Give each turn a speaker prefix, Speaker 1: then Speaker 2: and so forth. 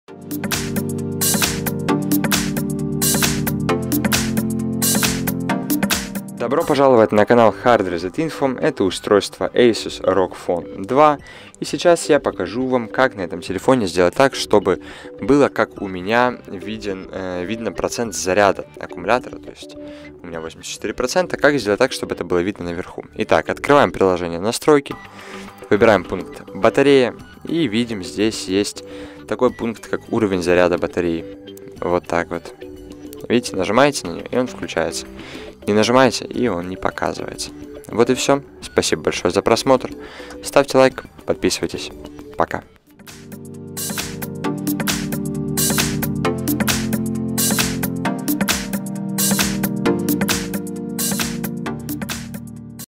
Speaker 1: Добро пожаловать на канал Hard Reset Info. Это устройство Asus ROG Phone 2. И сейчас я покажу вам, как на этом телефоне сделать так, чтобы было, как у меня, видно процент заряда аккумулятора. То есть у меня 84%. Как сделать так, чтобы это было видно наверху? Итак, открываем приложение настройки. Выбираем пункт батарея. И видим, здесь есть такой пункт, как уровень заряда батареи. Вот так вот. Видите, нажимаете на нее, и он включается. Не нажимаете, и он не показывается. Вот и все. Спасибо большое за просмотр. Ставьте лайк, подписывайтесь. Пока.